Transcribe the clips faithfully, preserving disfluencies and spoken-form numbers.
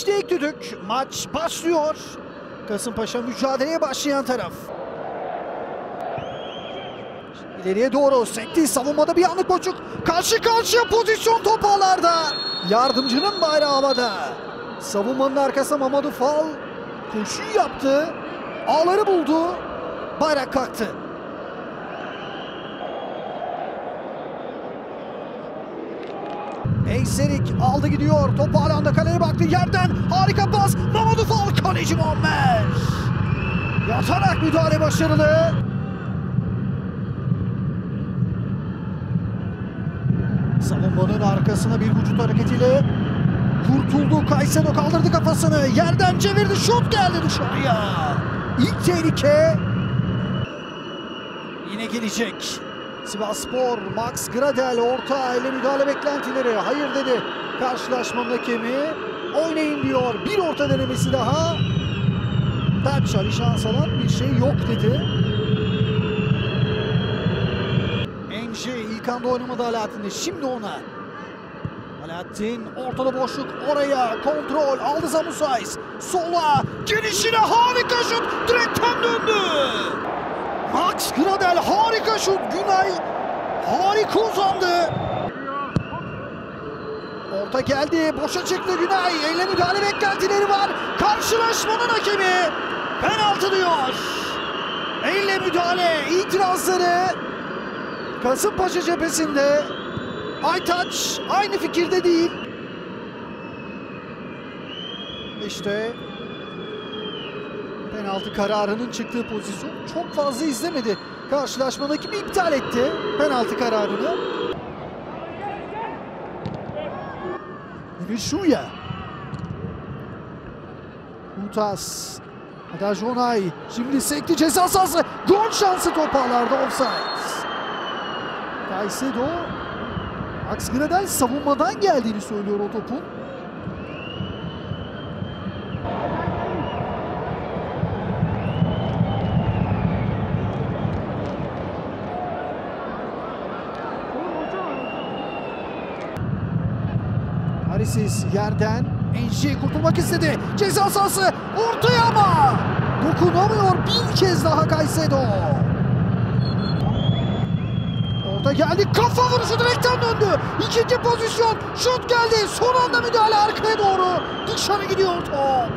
Öttü ilk düdük. Maç başlıyor. Kasımpaşa mücadeleye başlayan taraf. İleriye doğru sekti. Savunmada bir anlık boşluk. Karşı karşıya pozisyon top ağlarda. Yardımcının bayrağı havada. Savunmanın arkasına Mamadou Fall koşu yaptı. Ağları buldu. Bayrak kalktı. Eyserik aldı gidiyor. Top alanda, kaleye baktı. Yerden harika pas. Mamadou Fall, kaleci Muammer. Yatarak müdahale başarılı. Savunmanın arkasına bir vücut hareketiyle kurtuldu. Caicedo kaldırdı kafasını. Yerden çevirdi. Şut geldi dışarıya. İlk tehlike yine gelecek. Sivasspor, Max Gradel orta ile müdahale beklentileri. Hayır dedi karşılaşmanın hakemi. Oynayın diyor. Bir orta denemesi daha. Taç Ali şans alan bir şey yok dedi. Enji ilk anda oynamadı Alaaddin'de. Şimdi ona. Alaaddin ortada boşluk, oraya kontrol aldı Zamusais. Sola gelişine harika şut. Direkten döndü. Max Gradel harika şut. Günay harika uzandı. Orta geldi. Boşa çıktı Günay. Elle müdahale beklentileri var. Karşılaşmanın hakemi penaltı diyor. Elle müdahale itirazları Kasımpaşa cephesinde. Aytaç aynı fikirde değil. İşte penaltı kararının çıktığı pozisyon. Çok fazla izlemedi. Karşılaşmanın hakemi iptal etti penaltı kararını. Rişuya. Utas. Adajonay. Şimdi sekti ceza sahası. Gol şansı top ağlarda, offside. Caicedo. Max Gradel savunmadan geldiğini söylüyor o topun. Harisis yerden Enji kurtulmak istedi. Ceza sahası ortaya ama dokunamıyor bir kez daha Caicedo. Orta geldi, kafa vuruşu direkten döndü. İkinci pozisyon, şut geldi. Son anda müdahale arkaya doğru. Dışarı gidiyor top.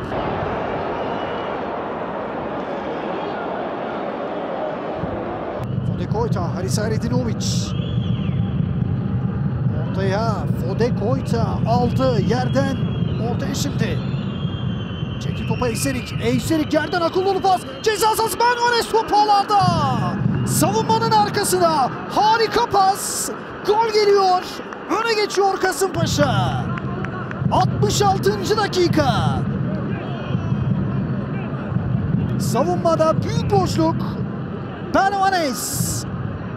Fode Koyta, Haris Hayredinovic. Ortaya Fode Koyta aldı yerden. Ortaya şimdi. Çekti topa Eyserik. Eyserik yerden akıllı pas. Ceza sahası Manuel top ağlarda. Savunmanın arkasına harika pas. Gol geliyor. Öne geçiyor Kasımpaşa. altmış altıncı dakika. Savunmada büyük boşluk. Benuanes.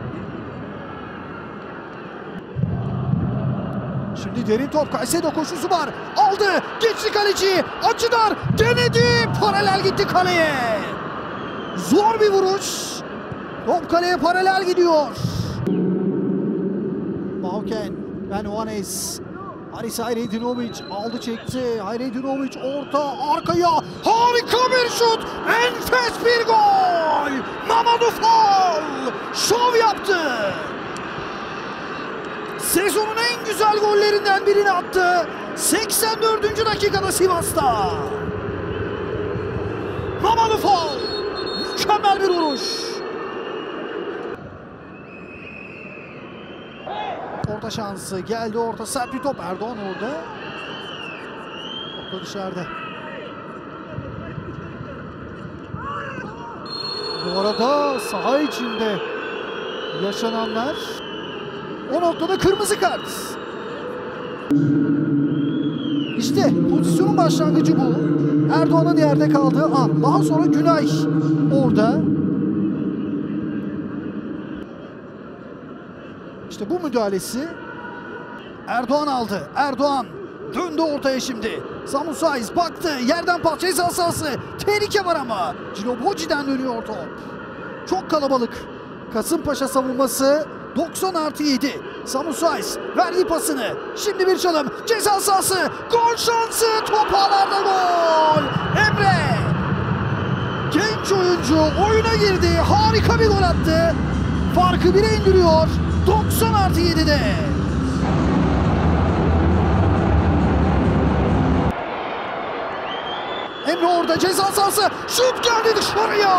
Şimdi derin top. Caicedo koşusu var. Aldı. Geçti kaleci. Açıdar. Denedi. Paralel gitti kaleye. Zor bir vuruş. Top kaleye paralel gidiyor. Mauken, Benuanes, Haris Hayredinovic aldı çekti. Hayredinovic orta arkaya. Harika bir şut. Enfes bir gol. Mamadou Fall şov yaptı. Sezonun en güzel gollerinden birini attı. seksen dördüncü dakikada Sivas'ta. Mamadou Fall mükemmel bir vuruş. Orta şansı geldi, orta sert bir top. Erdoğan orada. Top da dışarıda. Bu arada saha içinde yaşananlar, o noktada kırmızı kart. İşte pozisyonun başlangıcı bu. Erdoğan'ın yerde kaldığı an. Daha sonra Günay orada. İşte bu müdahalesi Erdoğan aldı. Erdoğan döndü ortaya şimdi. Zamusais baktı. Yerden pas, ceza sahası. Tehlike var ama. Djilobodji'den dönüyor top. Çok kalabalık. Kasımpaşa savunması doksan artı yedi. Zamusais verdi pasını. Şimdi bir çalım. Ceza sahası. Gol şansı. Top ağlarda gol. girdi. Harika bir gol attı. Farkı bire indiriyor. doksan artı yedide. Emre orada ceza sahası. Şut geldi dışarıya.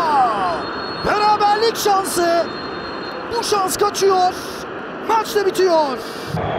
Beraberlik şansı. Bu şans kaçıyor. Maç da bitiyor.